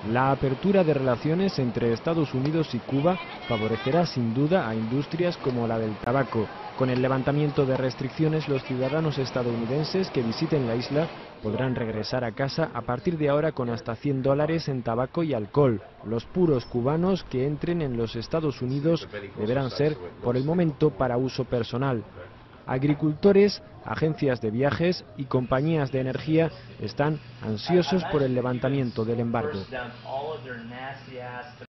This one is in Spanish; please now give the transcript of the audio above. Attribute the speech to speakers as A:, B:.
A: La apertura de relaciones entre Estados Unidos y Cuba favorecerá sin duda a industrias como la del tabaco. Con el levantamiento de restricciones, los ciudadanos estadounidenses que visiten la isla podrán regresar a casa a partir de ahora con hasta $100 en tabaco y alcohol. Los puros cubanos que entren en los Estados Unidos deberán ser, por el momento, para uso personal. Agricultores, agencias de viajes y compañías de energía están ansiosos por el levantamiento del embargo.